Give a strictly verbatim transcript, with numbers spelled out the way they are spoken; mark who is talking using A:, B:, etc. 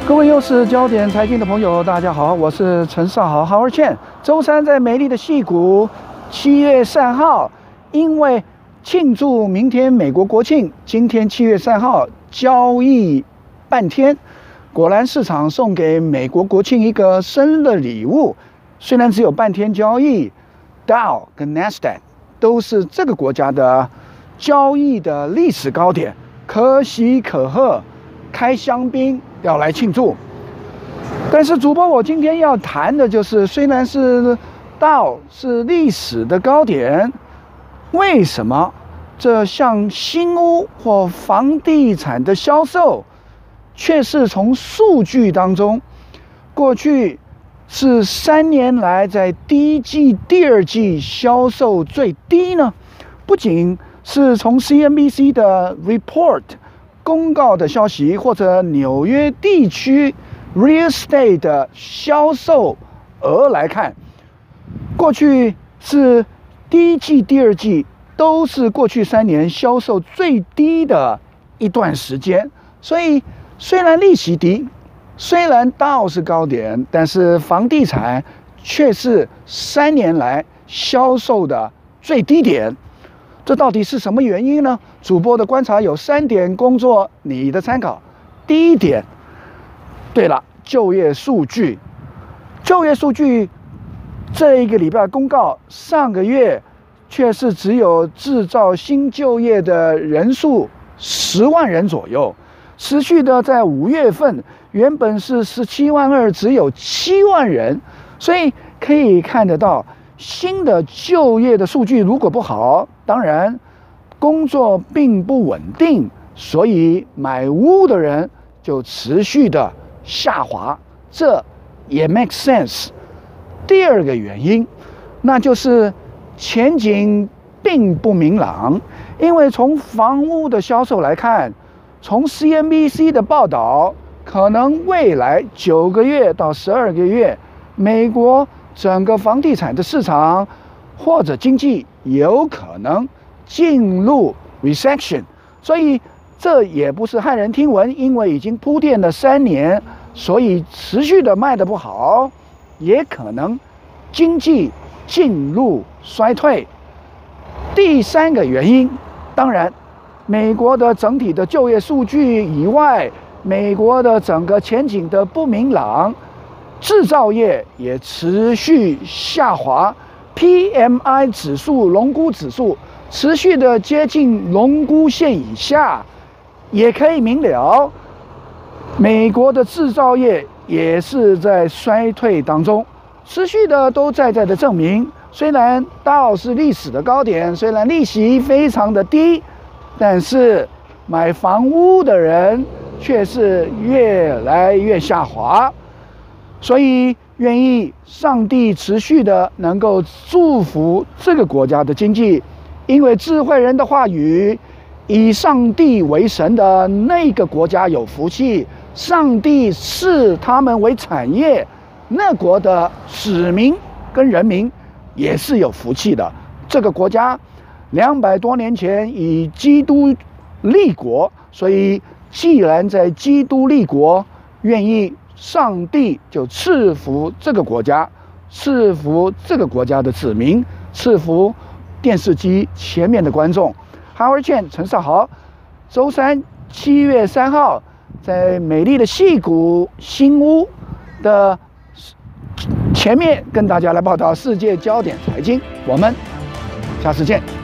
A: 各位又是焦点财经的朋友，大家好，我是陈少豪 Howard Chen。周三在美丽的矽谷，七月三号，因为庆祝明天美国国庆，今天七月三号交易半天，果然市场送给美国国庆一个生日礼物。虽然只有半天交易 ，Dow 跟 Nasdaq 都是这个国家的交易的历史高点，可喜可贺，开香槟要来庆祝。但是主播，我今天要谈的就是，虽然是道是历史的高点，为什么这像新屋或房地产的销售，却是从数据当中，过去是三年来在第一季、第二季销售最低呢？不仅是从 C N B C 的 report 公告的消息，或者纽约地区 real estate 的销售额来看，过去是第一季、第二季都是过去三年销售最低的一段时间。所以虽然利息低，虽然道是高点，但是房地产却是三年来销售的最低点。这到底是什么原因呢？主播的观察有三点，工作你的参考。第一点，对了，就业数据，就业数据这一个礼拜公告，上个月却是只有制造新就业的人数十万人左右，持续的在五月份原本是十七万二，只有七万人，所以可以看得到。新的就业的数据如果不好，当然工作并不稳定，所以买屋的人就持续的下滑，这也 make sense。第二个原因，那就是前景并不明朗，因为从房屋的销售来看，从 C N B C 的报道，可能未来九个月到十二个月，美国整个房地产的市场或者经济有可能进入 recession， 所以这也不是骇人听闻，因为已经铺垫了三年，所以持续的卖得不好，也可能经济进入衰退。第三个原因，当然美国的整体的就业数据以外，美国的整个前景的不明朗，制造业也持续下滑 ，P M I 指数、荣估指数持续的接近荣估线以下，也可以明了，美国的制造业也是在衰退当中，持续的都在在的证明，虽然道是历史的高点，虽然利息非常的低，但是买房屋的人却是越来越下滑。所以，愿意上帝持续的能够祝福这个国家的经济，因为智慧人的话语，以上帝为神的那个国家有福气，上帝视他们为产业，那国的子民跟人民也是有福气的。这个国家两百多年前以基督立国，所以既然在基督立国，愿意。上帝就赐福这个国家，赐福这个国家的子民，赐福电视机前面的观众。Howard Chen 陈少豪，周三七月三号，在美丽的矽谷新屋的前面跟大家来报道世界焦点财经。我们下次见。